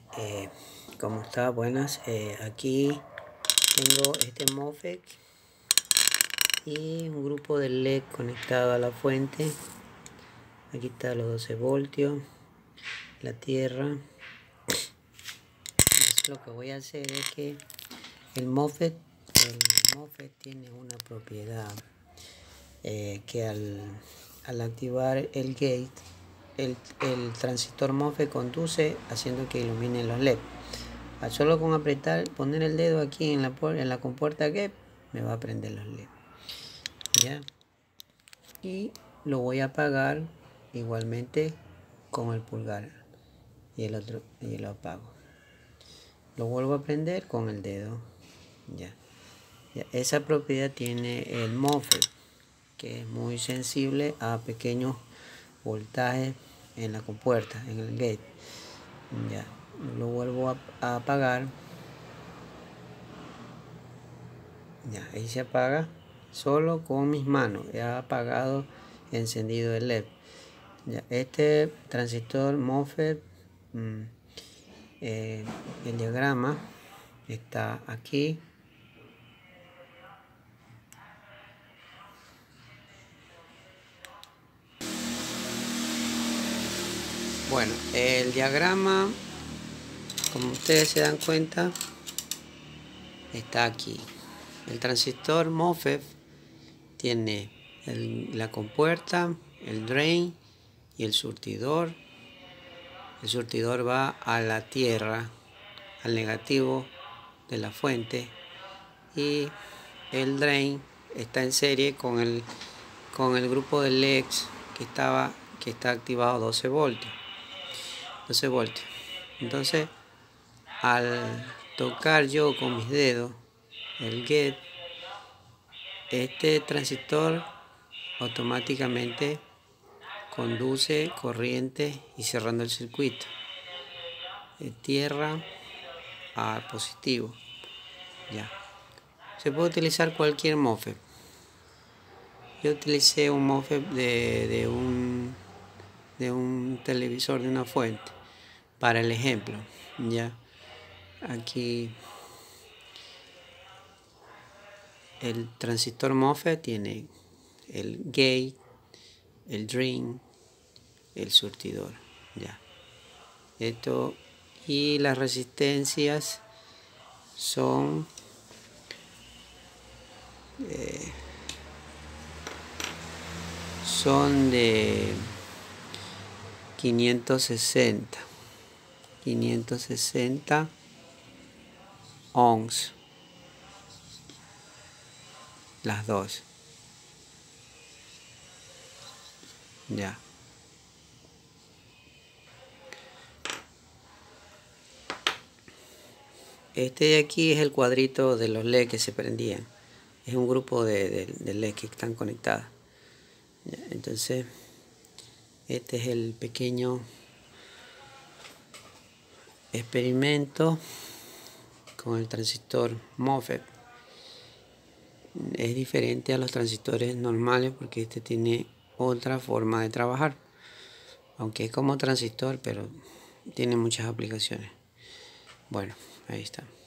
Eh, ¿Cómo está? Buenas. Aquí tengo este MOSFET y un grupo de LED conectado a la fuente. Aquí está los 12 voltios, la tierra. Entonces lo que voy a hacer es que el MOSFET tiene una propiedad que al activar el gate, el transistor MOSFET conduce haciendo que iluminen los LED. Solo con poner el dedo aquí en la compuerta gate, me va a prender los LED. ¿Ya? Y lo voy a apagar igualmente con el pulgar y el otro, y lo apago. Lo vuelvo a prender con el dedo. Ya. Esa propiedad tiene el MOSFET, que es muy sensible a pequeños voltajes en la compuerta, en el gate. Ya. Lo vuelvo a apagar. Ya, ahí se apaga solo con mis manos. Ya apagado, encendido el LED. Ya, este transistor MOSFET, el diagrama está aquí. Bueno, el diagrama, como ustedes se dan cuenta, está aquí. El transistor MOSFET tiene la compuerta, el drain y el surtidor. El surtidor va a la tierra, al negativo de la fuente, y el drain está en serie con el grupo de LEDs que está activado 12 voltios. Entonces, al tocar yo con mis dedos el gate, este transistor automáticamente conduce corriente y cerrando el circuito de tierra a positivo. Ya. Se puede utilizar cualquier MOSFET. Yo utilicé un MOSFET de un televisor, de una fuente, para el ejemplo. Ya. Aquí el transistor MOSFET tiene el gate, el drain, el surtidor. Ya. Esto, y las resistencias son de 560 ohms, las dos. Ya. Este de aquí es el cuadrito de los LED que se prendían. Es un grupo de LED que están conectadas. Ya, entonces, este es el pequeño experimento con el transistor MOSFET. Es diferente a los transistores normales porque este tiene otra forma de trabajar. Aunque es como transistor, pero tiene muchas aplicaciones. Bueno, ahí está.